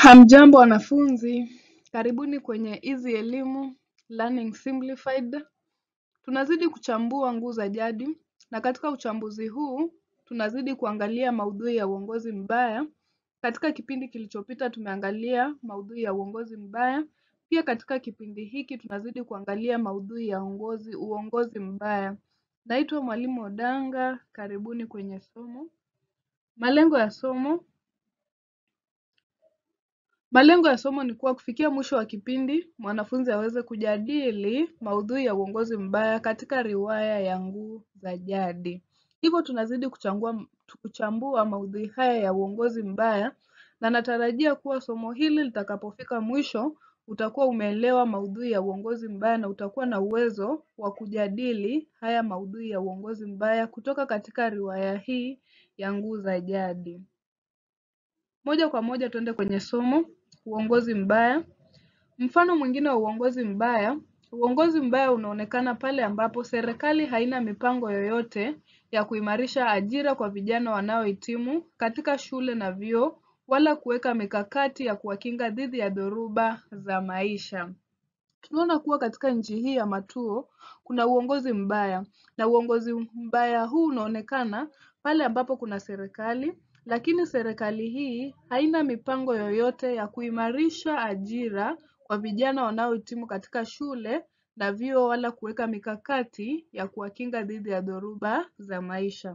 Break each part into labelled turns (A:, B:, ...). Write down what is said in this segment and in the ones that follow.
A: Hamjambo wanafunzi, karibuni kwenye Easy Elimu Learning Simplified. Tunazidi kuchambua nguu za jadi, na katika uchambuzi huu tunazidi kuangalia maudhui ya uongozi mbaya. Katika kipindi kilichopita tumeangalia maudhui ya uongozi mbaya. Pia katika kipindi hiki tunazidi kuangalia maudhui ya uongozi mbaya. Naitwa Mwalimu Odanga, karibuni kwenye somo. Malengo ya somo ni kuwa kufikia mwisho wa kipindi, mwanafunzi aweze kujadili maudhui ya uongozi mbaya katika riwaya ya Nguu za jadi. Hivyo tunazidi kuchambua maudhui haya ya uongozi mbaya, na natarajia kuwa somo hili litakapofika mwisho utakuwa umeelewa maudhui ya uongozi mbaya na utakuwa na uwezo wa kujadili haya maudhui ya uongozi mbaya kutoka katika riwaya hii ya Nguu za jadi. Moja kwa moja tuende kwenye somo. Uongozi mbaya. Mfano mwingine wa uongozi mbaya. Uongozi mbaya unaonekana pale ambapo serikali haina mipango yoyote ya kuimarisha ajira kwa vijana wanaohitimu katika shule na vyuo, wala kuweka mikakati ya kuwakinga dhidi ya dhoruba za maisha. Tunaona kuwa katika nchi hii ya matuo kuna uongozi mbaya, na uongozi mbaya huu unaonekana pale ambapo kuna serikali, lakini serikali hii haina mipango yoyote ya kuimarisha ajira kwa vijana wanaohitimu katika shule na vyuo, wala kuweka mikakati ya kuwakinga dhidi ya dhoruba za maisha.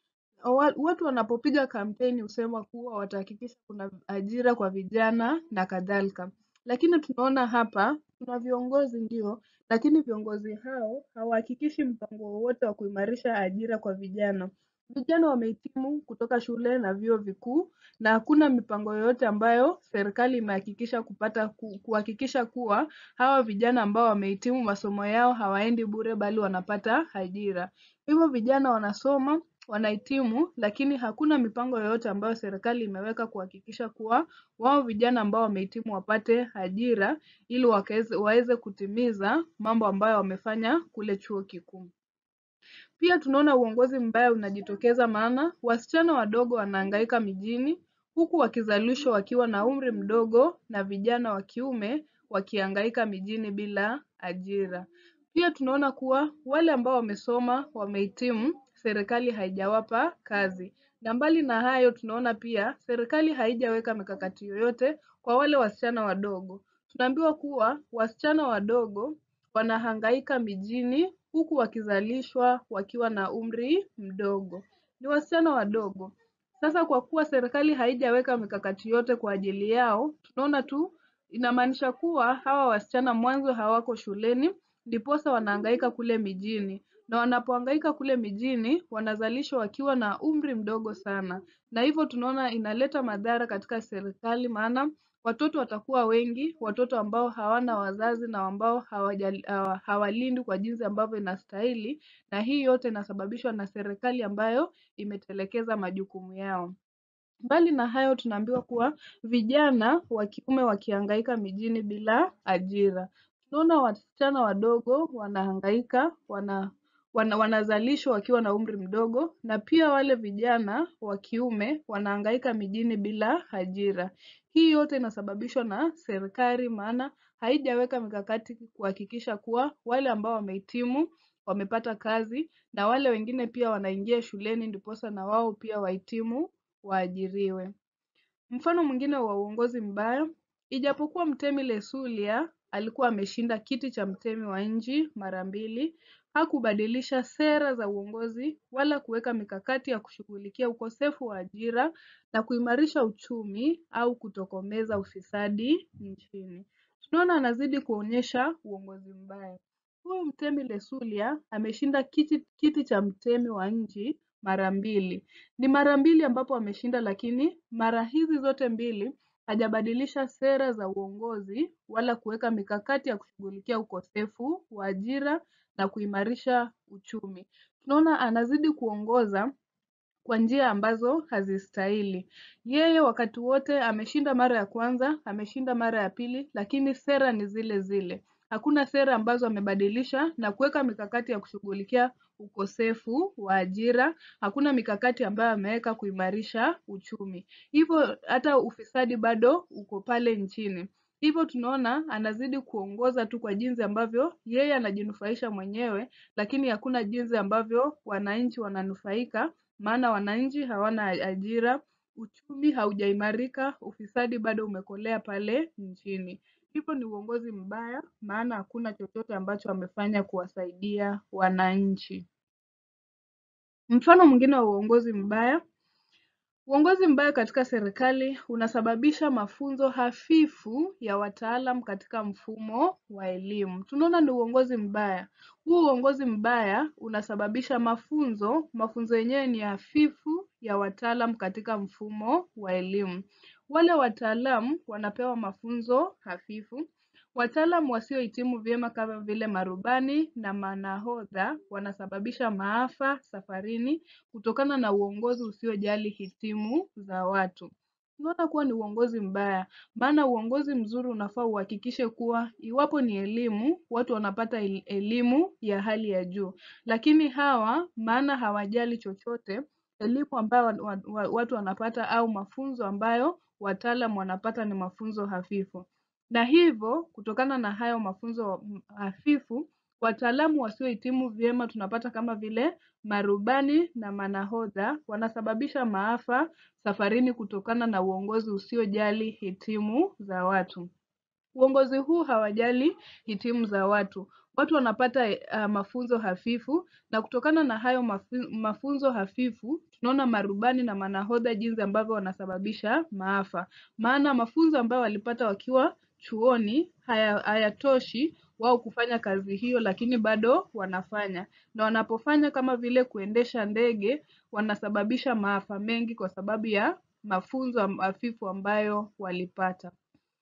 A: Watu wanapopiga kampeni husema kuwa watahakikisha kuna ajira kwa vijana na kadhalika. Lakini tunaona hapa kuna viongozi ndio, lakini viongozi hao hawahakikishi mpango wowote wa kuimarisha ajira kwa vijana. Vijana wamehitimu kutoka shule na vyuo vikuu, na hakuna mipango yoyote ambayo serikali imehakikisha kuhakikisha kuwa hawa vijana ambao wamehitimu masomo yao hawaendi bure, bali wanapata ajira. Hivyo vijana wanasoma, wanahitimu, lakini hakuna mipango yoyote ambayo serikali imeweka kuhakikisha kuwa wao vijana ambao wamehitimu wapate ajira ili waweze kutimiza mambo ambayo wamefanya kule chuo kikuu. Pia tunaona uongozi mbaya unajitokeza maana wasichana wadogo wanahangaika mijini, huku wakizalishwa wakiwa na umri mdogo, na vijana wa kiume wakihangaika mijini bila ajira. Pia tunaona kuwa wale ambao wamesoma, wamehitimu, serikali haijawapa kazi. Na mbali na hayo, tunaona pia serikali haijaweka mikakati yoyote kwa wale wasichana wadogo. Tunaambiwa kuwa wasichana wadogo wanahangaika mijini huku wakizalishwa wakiwa na umri mdogo. Ni wasichana wadogo. Sasa kwa kuwa serikali haijaweka mikakati yote kwa ajili yao, tunaona tu inamaanisha kuwa hawa wasichana mwanzo hawako shuleni, ndiposa wanahangaika kule mijini. Na wanapohangaika kule mijini, wanazalishwa wakiwa na umri mdogo sana. Na hivyo tunaona inaleta madhara katika serikali, maana watoto watakuwa wengi, watoto ambao hawana wazazi na ambao hawalindwi kwa jinsi ambavyo inastahili, na hii yote inasababishwa na serikali ambayo imetelekeza majukumu yao. Mbali na hayo, tunaambiwa kuwa vijana wa kiume wakihangaika mijini bila ajira. Tunaona wasichana wadogo wanahangaika, wanazalishwa wakiwa na umri mdogo, na pia wale vijana wa kiume wanahangaika mijini bila ajira. Hii yote inasababishwa na serikali, maana haijaweka mikakati kuhakikisha kuwa wale ambao wamehitimu wamepata kazi, na wale wengine pia wanaingia shuleni ndiposa na wao pia wahitimu waajiriwe. Mfano mwingine wa uongozi mbaya. Ijapokuwa Mtemi Lesulia alikuwa ameshinda kiti cha mtemi wa nchi mara 2, hakubadilisha sera za uongozi wala kuweka mikakati ya kushughulikia ukosefu wa ajira na kuimarisha uchumi au kutokomeza ufisadi nchini. Tunaona anazidi kuonyesha uongozi mbaya. Huyu Mtemi Lesulia ameshinda kiti cha mtemi wa nchi mara 2. Ni mara 2 ambapo ameshinda, lakini mara hizi zote 2 hajabadilisha sera za uongozi wala kuweka mikakati ya kushughulikia ukosefu wa ajira na kuimarisha uchumi. Tunaona anazidi kuongoza kwa njia ambazo hazistahili. Yeye wakati wote ameshinda mara ya kwanza, ameshinda mara ya pili, lakini sera ni zile zile. Hakuna sera ambazo amebadilisha na kuweka mikakati ya kushughulikia ukosefu wa ajira. Hakuna mikakati ambayo ameweka kuimarisha uchumi. Hivyo hata ufisadi bado uko pale nchini. Hivyo tunaona anazidi kuongoza tu kwa jinsi ambavyo yeye anajinufaisha mwenyewe, lakini hakuna jinsi ambavyo wananchi wananufaika, maana wananchi hawana ajira, uchumi haujaimarika, ufisadi bado umekolea pale nchini. Hivyo ni uongozi mbaya, maana hakuna chochote ambacho amefanya kuwasaidia wananchi. Mfano mwingine wa uongozi mbaya: uongozi mbaya katika serikali unasababisha mafunzo hafifu ya wataalam katika mfumo wa elimu. Tunaona ni uongozi mbaya. Huu uongozi mbaya unasababisha mafunzo yenyewe ni hafifu ya wataalam katika mfumo wa elimu. Wale wataalam wanapewa mafunzo hafifu. Wataalamu wasiohitimu vyema kama vile marubani na manahodha wanasababisha maafa safarini kutokana na uongozi usiojali hitimu za watu. Tunaona kuwa ni uongozi mbaya, maana uongozi mzuri unafaa uhakikishe kuwa iwapo ni elimu, watu wanapata elimu ya hali ya juu. Lakini hawa maana hawajali chochote, elimu ambayo watu wanapata au mafunzo ambayo wataalamu wanapata ni mafunzo hafifu. Na hivyo kutokana na hayo mafunzo hafifu, wataalamu wasiohitimu vyema tunapata kama vile marubani na manahodha wanasababisha maafa safarini kutokana na uongozi usiojali hitimu za watu. Uongozi huu hawajali hitimu za watu. Watu wanapata mafunzo hafifu, na kutokana na hayo mafunzo hafifu, tunaona marubani na manahodha jinsi ambavyo wanasababisha maafa. Maana mafunzo ambayo walipata wakiwa chuoni hayatoshi wao kufanya kazi hiyo, lakini bado wanafanya. Na wanapofanya kama vile kuendesha ndege, wanasababisha maafa mengi kwa sababu ya mafunzo hafifu ambayo walipata.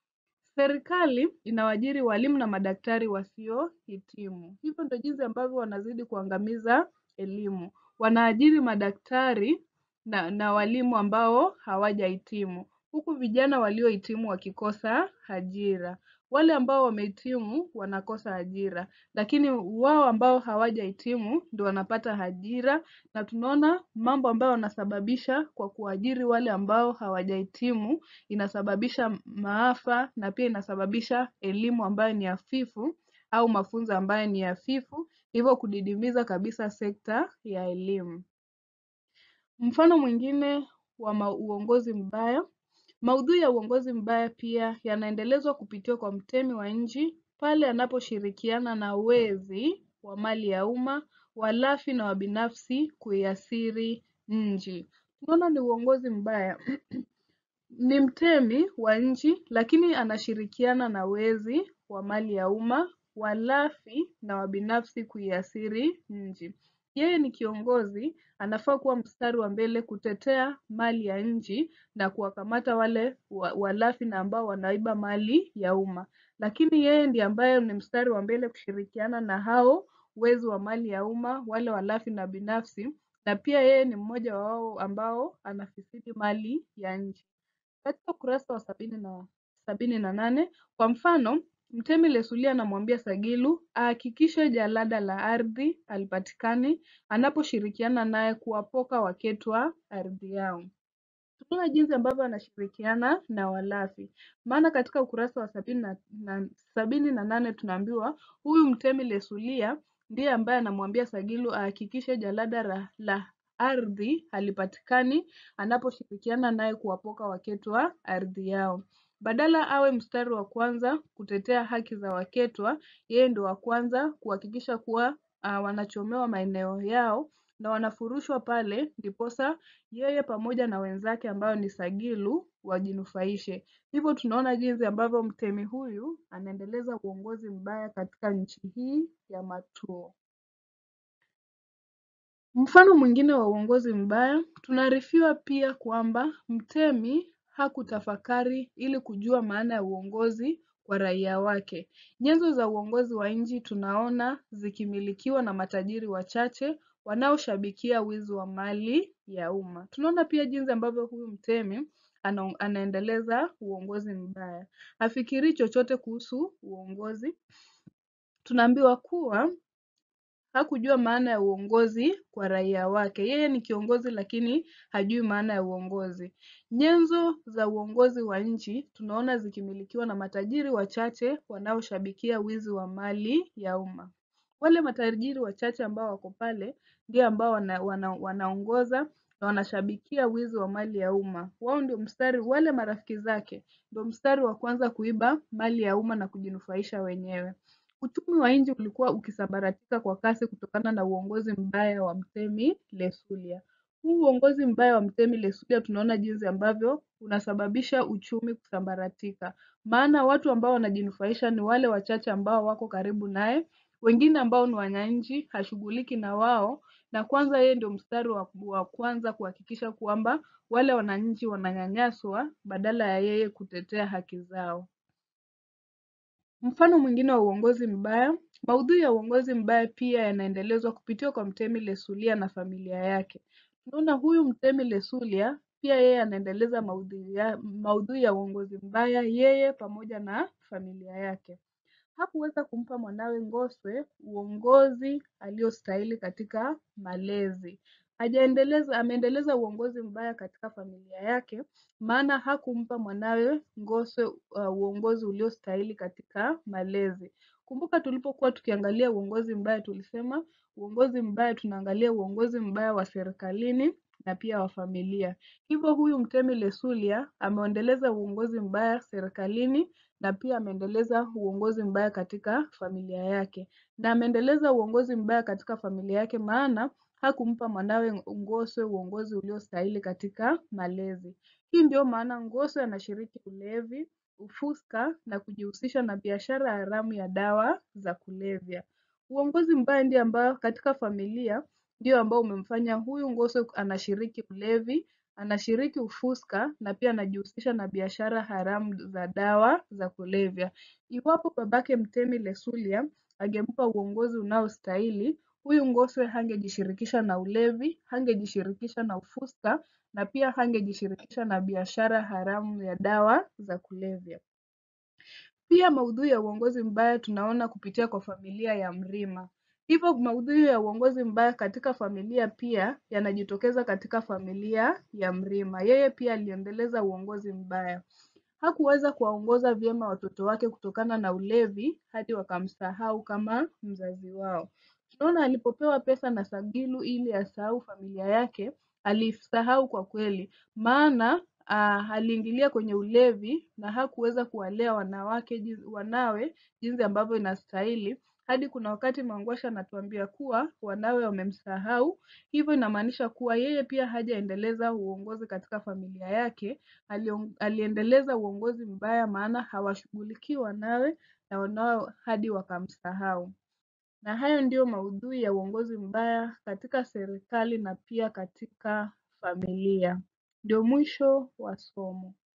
A: Serikali inawaajiri walimu na madaktari wasiohitimu. Hivyo ndio jinsi ambavyo wanazidi kuangamiza elimu. Wanaajiri madaktari na walimu ambao hawajahitimu, huku vijana waliohitimu wakikosa ajira. Wale ambao wamehitimu wanakosa ajira, lakini wao ambao hawajahitimu ndio wanapata ajira. Na tunaona mambo ambayo wanasababisha kwa kuajiri wale ambao hawajahitimu inasababisha maafa, na pia inasababisha elimu ambayo ni hafifu au mafunzo ambayo ni hafifu, hivyo kudidimiza kabisa sekta ya elimu. Mfano mwingine wa uongozi mbaya: maudhui ya uongozi mbaya pia yanaendelezwa kupitia kwa mtemi wa nchi pale anaposhirikiana na wezi wa mali ya umma, walafi na wabinafsi kuiasiri nchi. Tunaona ni uongozi mbaya. Ni mtemi wa nchi lakini anashirikiana na wezi wa mali ya umma, walafi na wabinafsi kuiasiri nchi. Yeye ni kiongozi, anafaa kuwa mstari wa mbele kutetea mali ya nchi na kuwakamata wale walafi na ambao wanaiba mali ya umma. Lakini yeye ndiye ambaye ni mstari wa mbele kushirikiana na hao wezi wa mali ya umma, wale walafi na binafsi, na pia yeye ni mmoja wao ambao anafisidi mali ya nchi. Katika ukurasa wa 78, kwa mfano, mtemi Lesulia anamwambia Sagilu ahakikishe jalada la ardhi halipatikani anaposhirikiana naye kuwapoka waketwa ardhi yao. Tunaona jinsi ambavyo anashirikiana na walafi. Maana katika ukurasa wa 78 tunaambiwa huyu mtemi Lesulia ndiye ambaye anamwambia Sagilu ahakikishe jalada la ardhi halipatikani anaposhirikiana naye kuwapoka waketwa ardhi yao. Badala awe mstari wa kwanza kutetea haki za waketwa, yeye ndio wa kwanza kuhakikisha kuwa wanachomewa maeneo yao na wanafurushwa pale, ndiposa yeye pamoja na wenzake ambao ni Sagilu wajinufaishe. Hivyo tunaona jinsi ambavyo mtemi huyu anaendeleza uongozi mbaya katika nchi hii ya Matuo. Mfano mwingine wa uongozi mbaya, tunaarifiwa pia kwamba mtemi hakutafakari ili kujua maana ya uongozi kwa raia wake. Nyenzo za uongozi wa nchi tunaona zikimilikiwa na matajiri wachache wanaoshabikia wizi wa mali ya umma. Tunaona pia jinsi ambavyo huyu mtemi anaendeleza uongozi mbaya. Hafikirii chochote kuhusu uongozi. tunaambiwa kuwa hakujua maana ya uongozi kwa raia wake. Yeye ni kiongozi lakini hajui maana ya uongozi. Nyenzo za uongozi wa nchi tunaona zikimilikiwa na matajiri wachache wanaoshabikia wizi wa mali ya umma. Wale matajiri wachache ambao wako pale ndio ambao wanaongoza na wanashabikia wizi wa mali ya umma. Wao ndio mstari, wale marafiki zake ndio mstari wa kwanza kuiba mali ya umma na kujinufaisha wenyewe. Uchumi wa nchi ulikuwa ukisambaratika kwa kasi kutokana na uongozi mbaya wa Mtemi Lesulia. Huu uongozi mbaya wa Mtemi Lesulia tunaona jinsi ambavyo unasababisha uchumi kusambaratika. Maana watu ambao wanajinufaisha ni wale wachache ambao wako karibu naye, wengine ambao ni wananchi hashughuliki na wao, na kwanza yeye ndio mstari wa kwanza kuhakikisha kwamba wale wananchi wananyanyaswa badala ya yeye kutetea haki zao. Mfano mwingine wa uongozi mbaya, maudhui ya uongozi mbaya pia yanaendelezwa kupitia kwa Mtemi Lesulia na familia yake. Tunaona huyu Mtemi Lesulia pia yeye anaendeleza maudhui ya uongozi mbaya, yeye pamoja na familia yake. Hakuweza kumpa mwanawe Ngoswe uongozi aliostahili katika malezi. Ameendeleza uongozi mbaya katika familia yake, maana hakumpa mwanawe Ngoswe uongozi uliostahili katika malezi. Kumbuka tulipokuwa tukiangalia uongozi mbaya tulisema uongozi mbaya tunaangalia uongozi mbaya wa serikalini na pia wa familia. Hivyo huyu Mtemi Lesulia ameendeleza uongozi mbaya serikalini na pia ameendeleza uongozi mbaya katika familia yake. Na ameendeleza uongozi mbaya katika familia yake maana hakumpa mwanawe Ngoswe uongozi uliostahili katika malezi. Hii ndio maana Ngoswe anashiriki ulevi, ufuska na kujihusisha na biashara haramu ya dawa za kulevya. Uongozi mbaya ndio ambao katika familia ndio ambao umemfanya huyu Ngoswe anashiriki ulevi, anashiriki ufuska na pia anajihusisha na biashara haramu za dawa za kulevya. Iwapo babake Mtemi Lesulia angempa uongozi unaostahili, huyu Ngoswe hangejishirikisha na ulevi, hangejishirikisha na ufuska na pia hangejishirikisha na biashara haramu ya dawa za kulevya. Pia maudhui ya uongozi mbaya tunaona kupitia kwa familia ya Mrima. Hivyo maudhui ya uongozi mbaya katika familia pia yanajitokeza katika familia ya Mrima. Yeye pia aliendeleza uongozi mbaya. Hakuweza kuwaongoza vyema watoto wake kutokana na ulevi hadi wakamsahau kama mzazi wao. Tunaona alipopewa pesa na Sagilu ili asahau familia yake, alisahau kwa kweli. Maana aliingilia kwenye ulevi na hakuweza kuwalea wanawe jinsi ambavyo inastahili. Hadi kuna wakati Mangwasha anatuambia kuwa wanawe wamemsahau. Hivyo inamaanisha kuwa yeye pia hajaendeleza uongozi katika familia yake. Aliendeleza uongozi mbaya maana hawashughulikii wanawe na wanawe hadi wakamsahau. Na hayo ndio maudhui ya uongozi mbaya katika serikali na pia katika familia. Ndio mwisho wa somo.